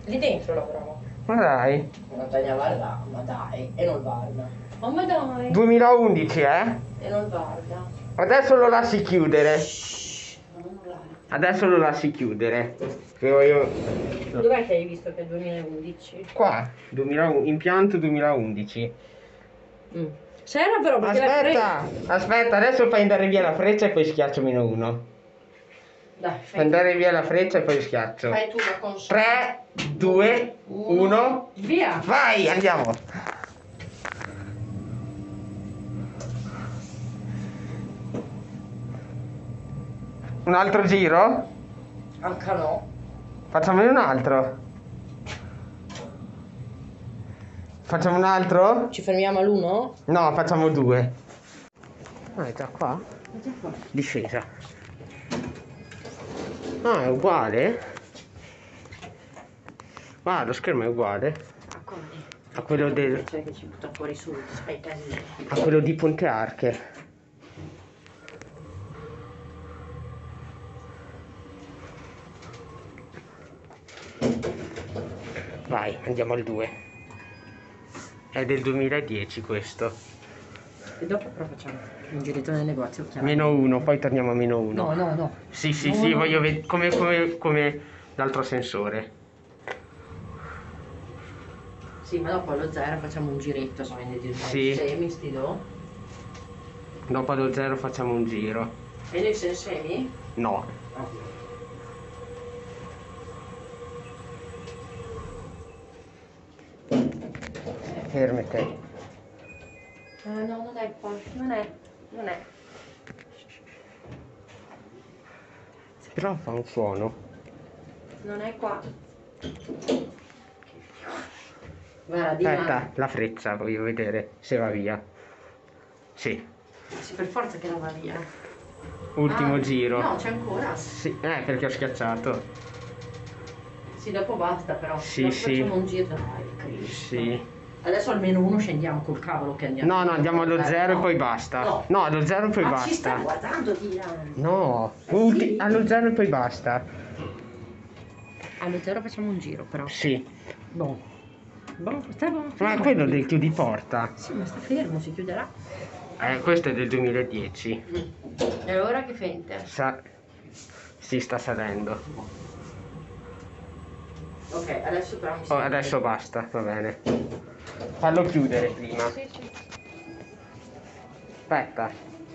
Lì dentro lavoravo. Ma dai. Non te ne guarda, ma dai, e non guarda. Oh, ma dai. 2011, eh? E non guarda. Adesso lo lasci chiudere. Shhh, non urlare. Adesso lo lasci chiudere. Che voglio... Dov'è che hai visto che è 2011? Qua, impianto 2011. C'era però perché Aspetta, adesso fai andare via la freccia e poi schiaccio -1. Dai, Fai andare via la freccia e poi schiaccio. fai tu la console. 3, 2, 1. Via! Vai, andiamo. Un altro giro? Anche no. Facciamone un altro. Facciamo un altro? Ci fermiamo all'1? No, facciamo 2. Ah, è già qua? È già qua. Discesa. Ah, è uguale? Ah, lo schermo è uguale A quale? a quello del... Cioè che ci butta fuori subito, fai casino. a quello di Ponte Arche. Vai, andiamo al 2. È del 2010 questo. E dopo però facciamo un giretto nel negozio. -1, poi torniamo a -1. No, no, no. Sì, No, sì, no. voglio vedere come l'altro sensore. Sì, ma dopo allo 0 facciamo un giretto, se vendi Sì. semi, sti do. Dopo allo 0 facciamo un giro. E noi sei semi? No. Fermi te. No, non è qua, non è. Però fa un suono. Non è qua. Guarda, di Aspetta, la freccia, voglio vedere se va via. Sì. Sì, per forza che non va via. Ultimo giro. No, c'è ancora. Sì, perché ho schiacciato. Sì, dopo basta però. Sì, Dopo sì. facciamo un giro. Dai, Cristo. Sì. Adesso almeno uno scendiamo col cavolo che andiamo. No, andiamo allo 0 e poi basta. No. No, allo 0 e poi Ma ci sta basta. guardando di là. No, Sì. allo 0 e poi basta. Allo 0 facciamo un giro però. Sì. Boh, sta buono. Ma è quello del chiudi porta. Sì, ma sta fermo, si chiuderà. Questo è del 2010. E ora che fente? Si sta salendo. Ok, adesso però mi Oh, adesso basta, va bene. Fallo chiudere prima. Sì, sì. Aspetta.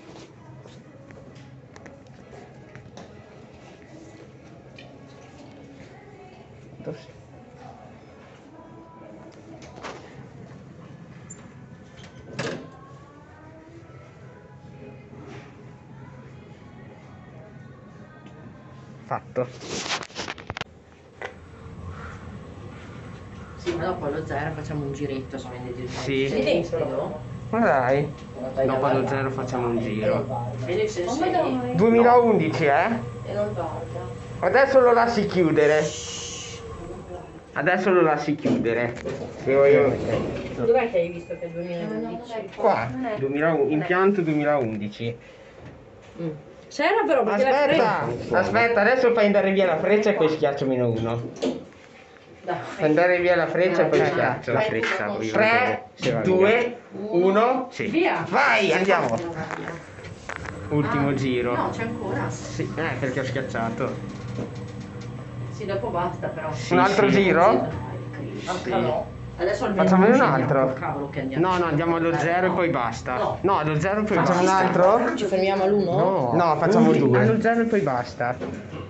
Fatto. Sì, ma dopo allo 0 facciamo un giretto, se vendi Sì. Lì dentro? Ma dai. Dopo allo 0 facciamo un giro. E noi sei semi? 2011, eh? E non guarda. Adesso lo lasci chiudere. Adesso lo lasci chiudere. Che voglio... Dov'è che hai visto che è 2011? Qua, 2001, impianto 2011. C'era però perché Aspetta, adesso fai andare via la freccia e poi schiaccio -1. Dai, Fai andare via la freccia e poi schiaccio la Fai tu freccia. la Voglio console. vedere se va via. 3, 2, 1, sì. Via! Vai, andiamo. Ultimo Ah, giro. No, c'è ancora. Sì, perché ho schiacciato. Sì, dopo basta però. Un altro giro? Dai, Cristo. Sì. No. Adesso almeno Facciamone un scendiamo altro. col cavolo che andiamo. No, andiamo allo 0 e poi basta. No, allo 0 e poi Facciamo basta. un altro? Ci fermiamo all'1? No, facciamo 2. Allo 0 e poi basta.